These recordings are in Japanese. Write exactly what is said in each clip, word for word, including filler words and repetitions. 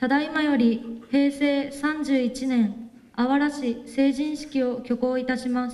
ただいまより平成さんじゅういちねんあわら市成人式を挙行いたします。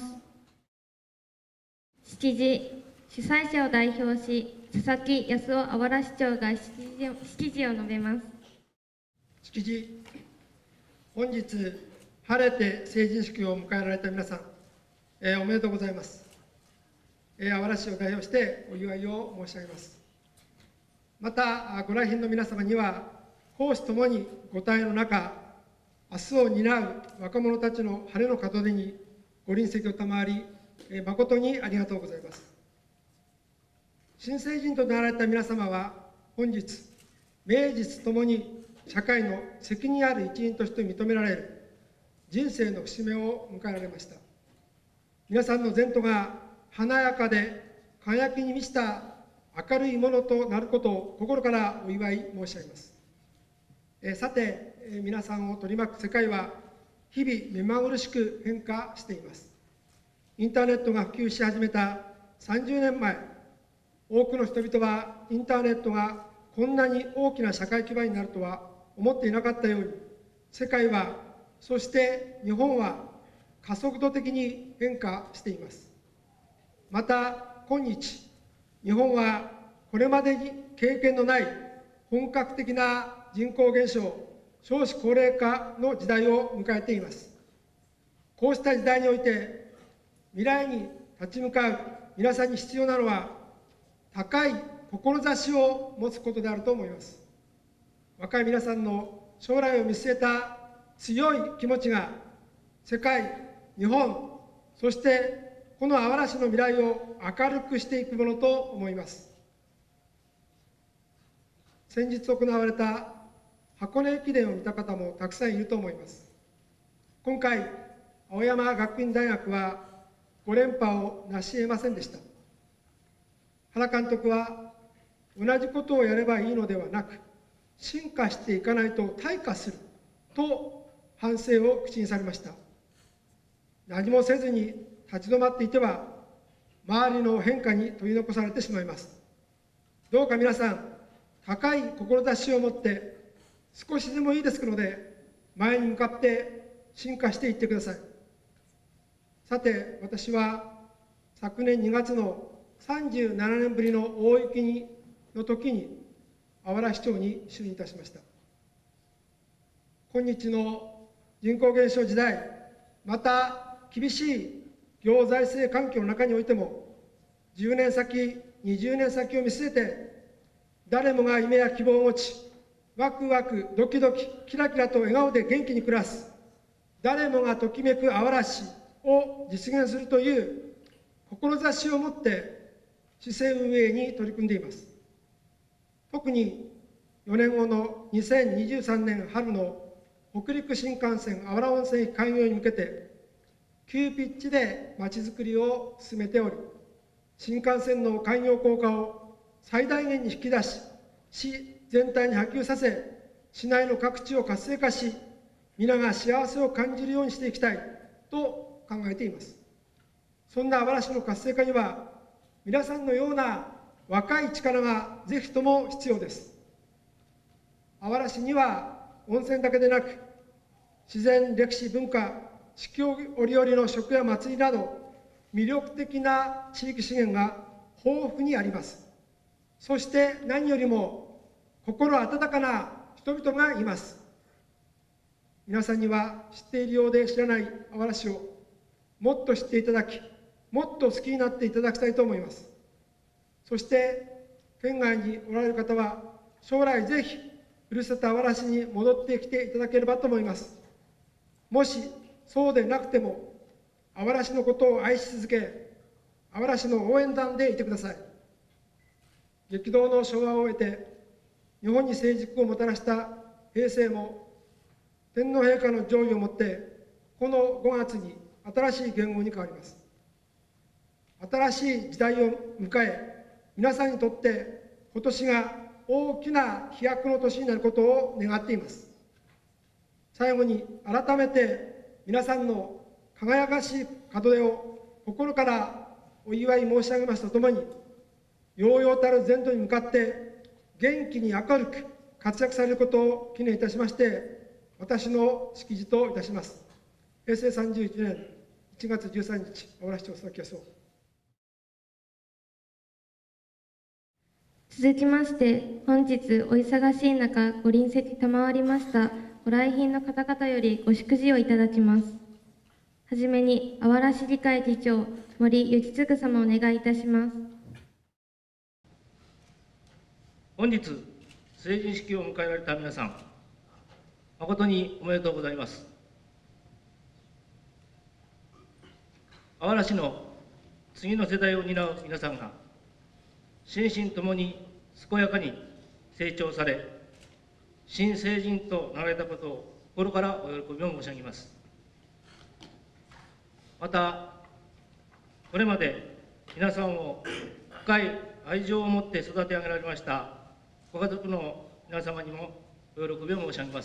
式辞、主催者を代表し、佐々木康夫あわら市長が式辞を式辞を述べます。 式辞、本日、晴れて成人式を迎えられた皆さん、えー、おめでとうございます。えー、あわら市を代表してお祝いを申し上げます。また、ご来賓の皆様には、公私ともにご対の中、明日を担う若者たちの晴れの門出にご臨席を賜り、えー、誠にありがとうございます。新成人となられた皆様は、本日、名実ともに社会の責任ある一員として認められる人生の節目を迎えられました。皆さんの前途が華やかで輝きに満ちた明るいものとなることを心からお祝い申し上げます。えー、さて、えー、皆さんを取り巻く世界は日々目まぐるしく変化しています。インターネットが普及し始めたさんじゅうねんまえ、多くの人々はインターネットがこんなに大きな社会基盤になるとは思っていなかったように、世界は、そして日本は加速度的に変化しています。また、今日、日本はこれまでに経験のない本格的な人口減少、少子高齢化の時代を迎えています。こうした時代において、未来に立ち向かう皆さんに必要なのは、高い志を持つことであると思います。若い皆さんの将来を見据えた強い気持ちが、世界、日本、そしてこのあわら市の未来を明るくしていくものと思います。先日行われた箱根駅伝を見た方もたくさんいると思います。今回、青山学院大学はご連覇を成し得ませんでした。原監督は、同じことをやればいいのではなく、進化していかないと退化すると反省を口にされました。何もせずに立ち止まっていては、周りの変化に取り残されてしまいます。どうか皆さん、高い志を持って、少しでもいいですので、前に向かって進化していってください。さて、私は昨年にがつのさんじゅうななねんぶりの大雪にの時に、あわら市長に就任いたしました。今日の人口減少時代、また厳しい行財政環境の中においても、じゅうねんさき、にじゅうねんさきを見据えて、誰もが夢や希望を持ち、ワクワク、ドキドキ、キラキラと笑顔で元気に暮らす、誰もがときめくあわら市を実現するという志を持って、市政運営に取り組んでいます。特によねんごのにせんにじゅうさんねん春の北陸新幹線あわら温泉駅開業に向けて、急ピッチでまちづくりを進めており、新幹線の開業効果を最大限に引き出し、市全体に波及させ、市内の各地を活性化し、皆が幸せを感じるようにしていきたいと考えています。そんなあわら市の活性化には、皆さんのような若い力がぜひとも必要です。あわら市には温泉だけでなく、自然、歴史、文化、四季折々の食や祭りなど、魅力的な地域資源が豊富にあります。そして何よりも心温かな人々がいます。皆さんには知っているようで知らないあわら市をもっと知っていただき、もっと好きになっていただきたいと思います。そして県外におられる方は将来ぜひふるさとあわら市に戻ってきていただければと思います。もしそうでなくても、あわら市のことを愛し続け、あわら市の応援団でいてください。激動の昭和を終えて、日本に成熟をもたらした平成も、天皇陛下の譲与をもって、このごがつに新しい元号に変わります。新しい時代を迎え、皆さんにとって今年が大きな飛躍の年になることを願っています。最後に改めて皆さんの輝かしい門出を心からお祝い申し上げますとともに、揚々たる前途に向かって元気に明るく活躍されることを記念いたしまして、私の式辞といたします。へいせいさんじゅういちねんいちがつじゅうさんにち、小原市長佐々木康夫。 続きまして、本日お忙しい中、ご臨席賜りましたご来賓の方々よりご祝辞をいただきます。はじめに、あわら市議会議長、森幸嗣様お願いいたします。 本日、成人式を迎えられた皆さん、誠におめでとうございます。あわら市の次の世代を担う皆さんが、心身ともに健やかに成長され、新成人となられたことを心からお喜びを申し上げます。また、これまで皆さんを深い愛情を持って育て上げられましたご家族の皆様にもお喜びを申し上げます。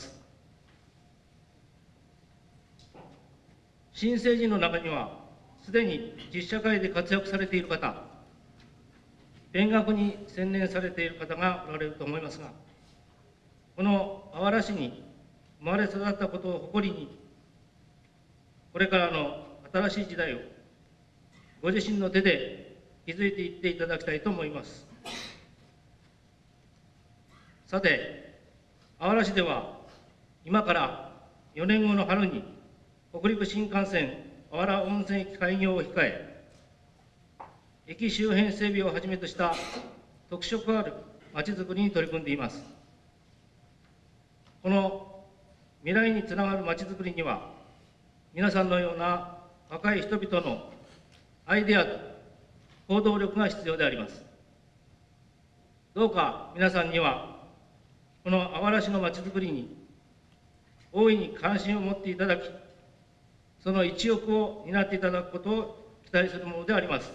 新成人の中には、すでに実社会で活躍されている方、勉学に専念されている方がおられると思いますが、このあわら市に生まれ育ったことを誇りに、これからの新しい時代をご自身の手で築いていっていただきたいと思います。さて、あわら市では今からよねんごの春に北陸新幹線あわら温泉駅開業を控え、駅周辺整備をはじめとした特色あるまちづくりに取り組んでいます。この未来につながるまちづくりには、皆さんのような若い人々のアイデアと行動力が必要であります。どうか皆さんには、このあわら市のまちづくりに大いに関心を持っていただき、その一翼を担っていただくことを期待するものであります。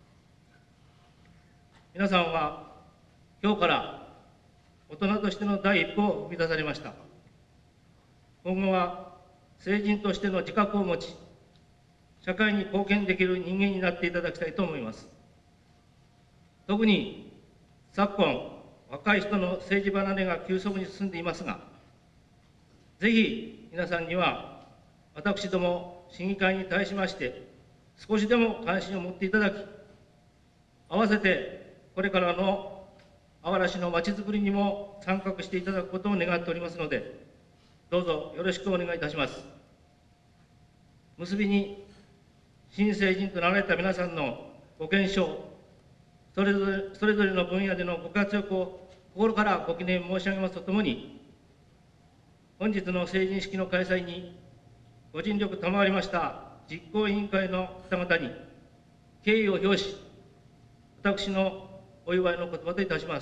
皆さんは今日から大人としての第一歩を踏み出されました。今後は成人としての自覚を持ち、社会に貢献できる人間になっていただきたいと思います。特に昨今、若い人の政治離れが急速に進んでいますが、ぜひ皆さんには、私ども市議会に対しまして、少しでも関心を持っていただき、合わせてこれからのあわら市のまちづくりにも参画していただくことを願っておりますので、どうぞよろしくお願いいたします。結びに、新成人となられた皆さんのご健勝、それぞれそれぞれの分野でのご活躍を心からご記念申し上げますとともに、本日の成人式の開催にご尽力賜りました実行委員会の方々に敬意を表し、私のお祝いの言葉といたします。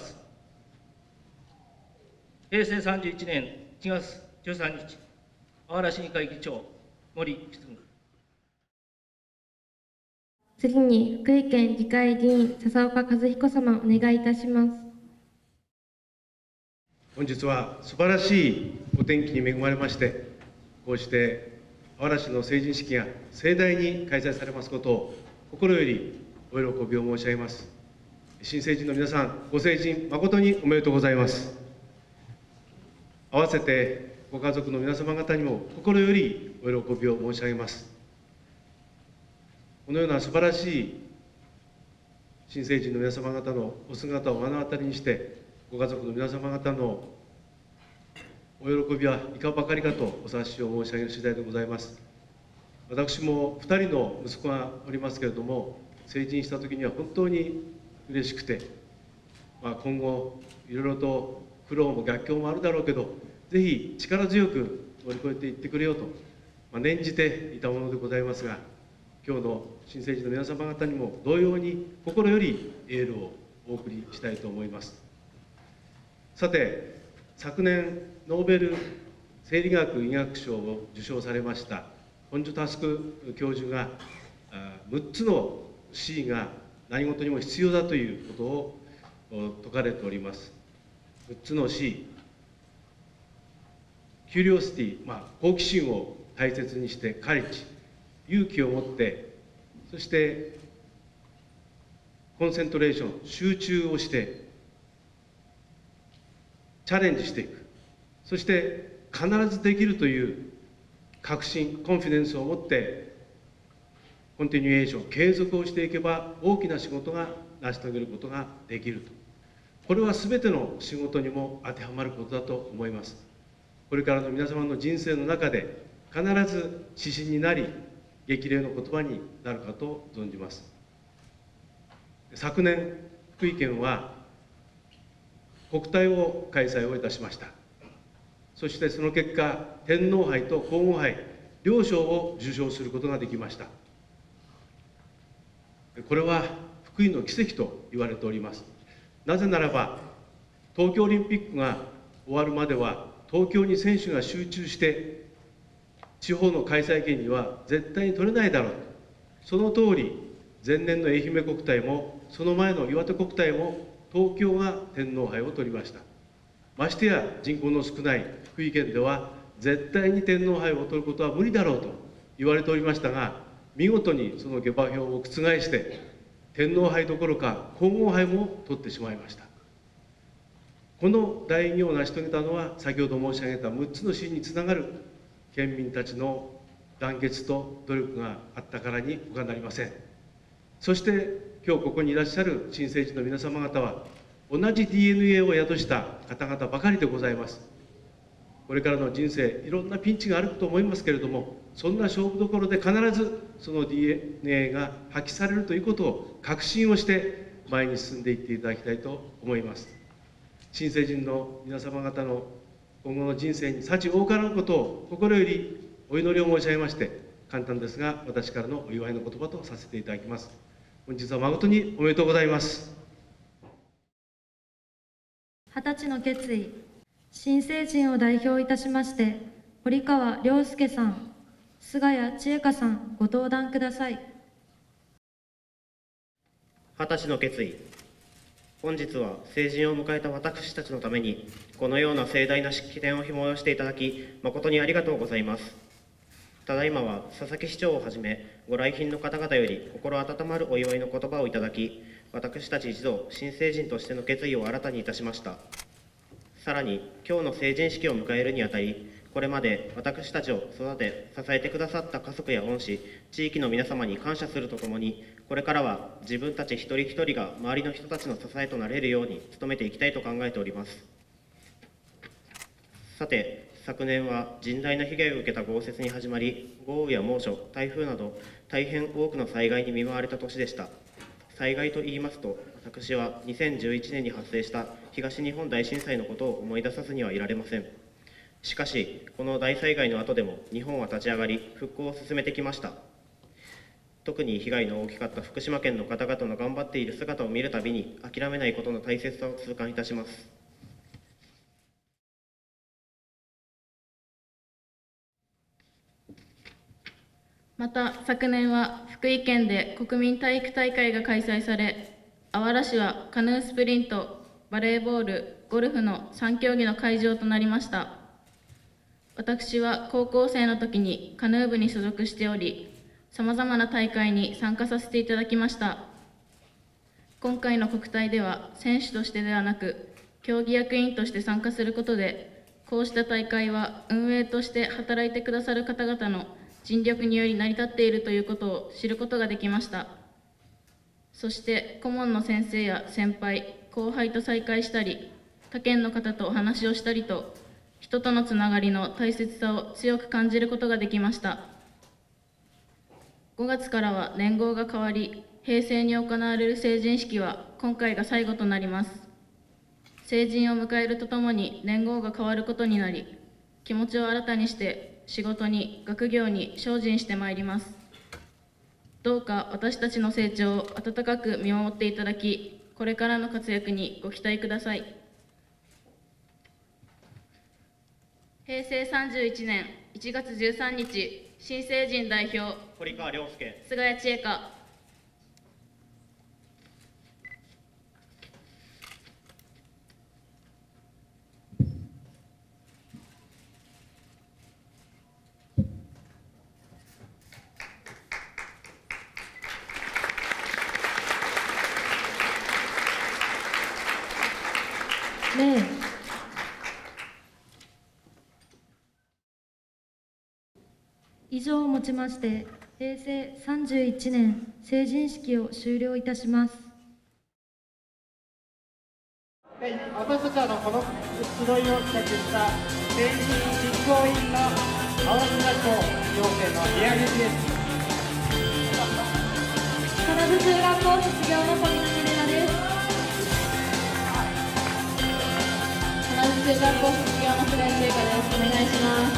へいせいさんじゅういちねんいちがつじゅうさんにち、あわら市議会議長、森貢。 次に、福井県議会議員、笹岡和彦様、お願いいたします。 本日は素晴らしいお天気に恵まれまして、こうしてあわら市の成人式が盛大に開催されますことを心よりお喜びを申し上げます。新成人の皆さん、ご成人誠におめでとうございます。合わせてご家族の皆様方にも心よりお喜びを申し上げます。このような素晴らしい新成人の皆様方のお姿を目の当たりにして、ご家族の皆様方のお喜びはいかばかりかとお察しを申し上げる次第でございます。私もふたりの息子がおりますけれども、成人したときには本当に嬉しくて、まあ、今後いろいろと苦労も逆境もあるだろうけど、ぜひ力強く乗り越えていってくれようと、まあ、念じていたものでございますが、今日の新成人の皆様方にも同様に心よりエールをお送りしたいと思います。さて、昨年ノーベル生理学・医学賞を受賞されました本庶佑教授がむっつの C が何事にも必要だということを説かれております。むっつの C、 キュリオシティ、まあ、好奇心を大切にして、カレッジ、勇気を持って、そしてコンセントレーション、集中をしてチャレンジしていく、 そして必ずできるという確信、コンフィデンスを持って、コンティニュエーション、継続をしていけば、大きな仕事が成し遂げることができると。これはすべての仕事にも当てはまることだと思います。これからの皆様の人生の中で、必ず指針になり、激励の言葉になるかと存じます。昨年、福井県は国体を開催をいたしました。そしてその結果、天皇杯と皇后杯、両賞を受賞することができました。これは福井の奇跡と言われております。なぜならば、東京オリンピックが終わるまでは、東京に選手が集中して、地方の開催権には絶対に取れないだろう。その通り、前年の愛媛国体も、その前の岩手国体も、東京が天皇杯を取りました。ましてや人口の少ない福井県では、絶対に天皇杯を取ることは無理だろうと言われておりましたが、見事にその下馬評を覆して、天皇杯どころか皇后杯も取ってしまいました。この大偉業を成し遂げたのは、先ほど申し上げたむっつの支につながる県民たちの団結と努力があったからに他なりません。そして今日ここにいらっしゃる新成人の皆様方は、同じ ディーエヌエー を宿した方々ばかりでございます。これからの人生、いろんなピンチがあると思いますけれども、そんな勝負どころで必ずその ディーエヌエー が発揮されるということを確信をして前に進んでいっていただきたいと思います。新成人の皆様方の今後の人生に幸多からぬことを心よりお祈りを申し上げまして、簡単ですが私からのお祝いの言葉とさせていただきます。本日は誠におめでとうございます。 二十歳の決意、新成人を代表いたしまして、堀川亮介さん、菅谷千恵香さん、ご登壇ください。 二十歳の決意。本日は成人を迎えた私たちのために、このような盛大な式典を催していただき、誠にありがとうございます。ただいまは佐々木市長をはじめ、ご来賓の方々より心温まるお祝いの言葉をいただき、私たち一同、新成人としての決意を新たにいたしました。さらに、今日の成人式を迎えるにあたり、これまで私たちを育て、支えてくださった家族や恩師、地域の皆様に感謝するとともに、これからは自分たち一人一人が周りの人たちの支えとなれるように努めていきたいと考えております。さて、昨年は甚大な被害を受けた豪雪に始まり、豪雨や猛暑、台風など大変多くの災害に見舞われた年でした。災害といいますと、私はにせんじゅういちねんに発生した東日本大震災のことを思い出さずにはいられません。しかし、この大災害の後でも日本は立ち上がり、復興を進めてきました。特に被害の大きかった福島県の方々の頑張っている姿を見るたびに、諦めないことの大切さを痛感いたします。 また、昨年は福井県で国民体育大会が開催され、あわら市はカヌースプリント、バレーボール、ゴルフのさん競技の会場となりました。私は高校生の時にカヌー部に所属しており、さまざまな大会に参加させていただきました。今回の国体では選手としてではなく、競技役員として参加することで、こうした大会は運営として働いてくださる方々の尽力により成り立っているということを知ることができました。そして顧問の先生や先輩、後輩と再会したり、他県の方とお話をしたりと、人とのつながりの大切さを強く感じることができました。ごがつからは年号が変わり、平成に行われる成人式は今回が最後となります。成人を迎えるとともに年号が変わることになり、気持ちを新たにして仕事に学業に精進してまいります。どうか私たちの成長を温かく見守っていただき、これからの活躍にご期待ください。平成さんじゅういちねんいちがつじゅうさんにち、新成人代表、 堀川亮介、 菅谷千恵香。 礼。 以上をもちましてへいせいさんじゅういちねん成人式を終了いたします。 私たちはあのこの集いを企画した成人実行委員の青木学校寮生の宮口です。 金津中学校卒業の小南玲奈です。 金津中学校卒業のフレン聖華です。お願いします。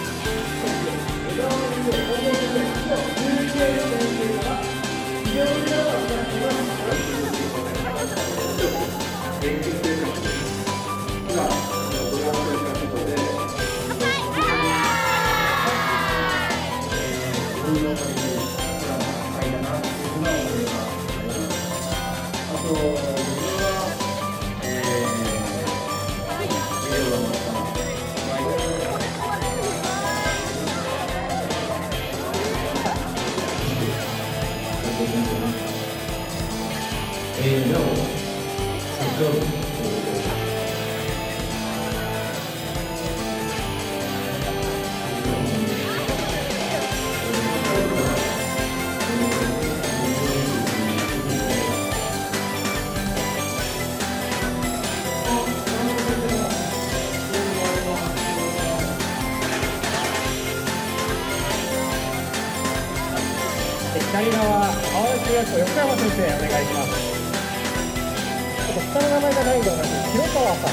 左側、青木中学校横山先生、お願いします。ちょっと下の名前がないんではなく、広川さん。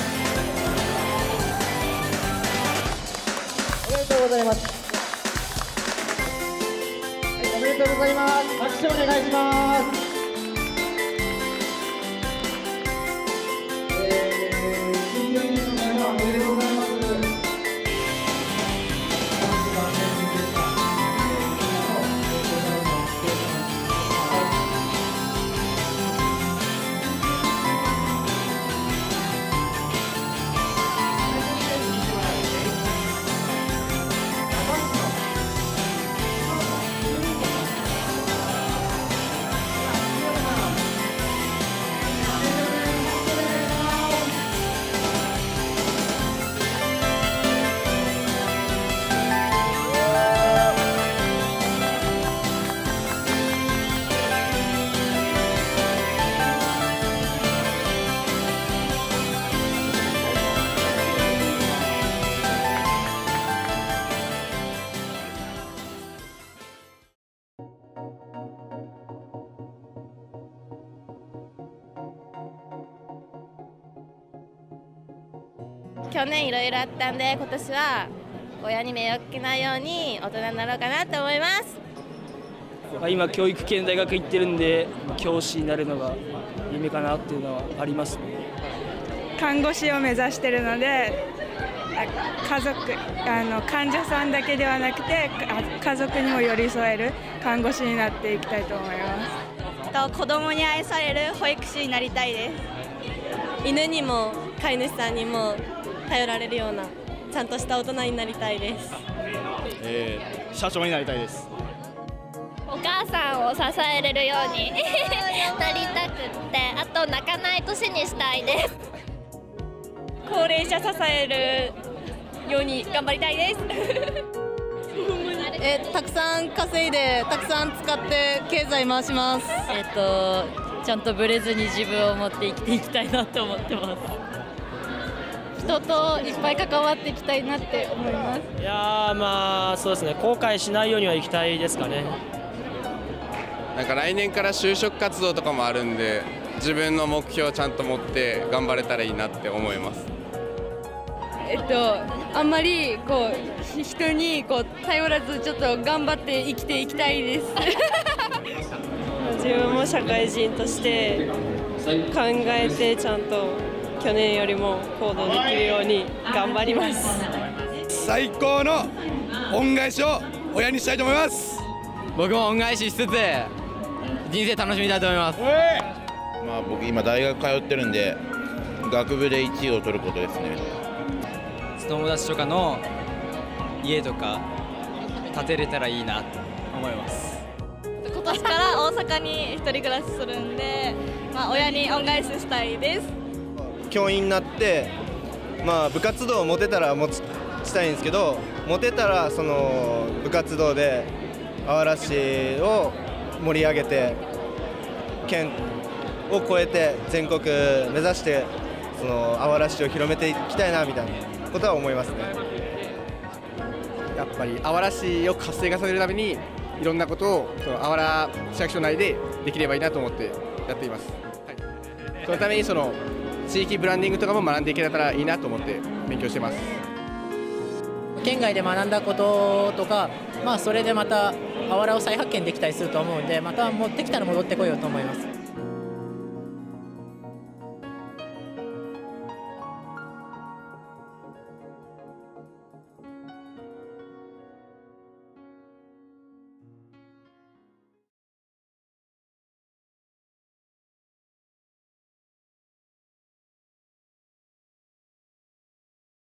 おめでとうございます。はい、おめでとうございます。拍手お願いします。えー、新成人の皆さん、おめでとうございます。 去年いろいろあったんで、今年は親に迷惑かけないように大人になろうかなと思います。 今教育系の大学行ってるんで、教師になるのが夢かなっていうのはありますね。 看護師を目指してるので、家族あの患者さんだけではなくて家族にも寄り添える看護師になっていきたいと思います。 子供に愛される保育士になりたいです。犬にも飼い主さんにも頼られるようなちゃんとした大人になりたいです。 えー、社長になりたいです。 お母さんを支えれるようになりたくって、あと泣かない年にしたいです。高齢者支えるように頑張りたいです。 えたくさん稼いでたくさん使って経済回します。 えっとちゃんとブレずに自分を持って生きていきたいなと思ってます。 人といっぱい関わっていきたいなって思います。 いやーまあそうですね、後悔しないようには行きたいですかね。 なんか来年から就職活動とかもあるんで、自分の目標をちゃんと持って頑張れたらいいなって思います。 えっとあんまりこう人にこう頼らずちょっと頑張って生きていきたいです。 自分も社会人として考えてちゃんと去年よりも行動できるように頑張ります。 最高の恩返しを親にしたいと思います。 僕も恩返ししつつ人生楽しみたいと思います。 まあ僕今大学通ってるんで、学部でいちいを取ることですね。 友達とかの家とか建てれたらいいなと思います。 今年から大阪に一人暮らしするんで、まあ、親に恩返ししたいです。 教員になって、まあ、部活動を持てたら持ちたいんですけど、 持てたらその部活動であわら市を盛り上げて県を超えて全国目指してそのあわら市を広めていきたいなみたいなことは思いますね。 やっぱりあわら市を活性化させるためにいろんなことをそのあわら市役所内でできればいいなと思ってやっています、はい、そのためにその地域ブランディングとかも学んでいけたらいいなと思って勉強してます。 県外で学んだこととか、まあ、それでまたあわらを再発見できたりすると思うんで、また持ってきたら戻ってこようと思います。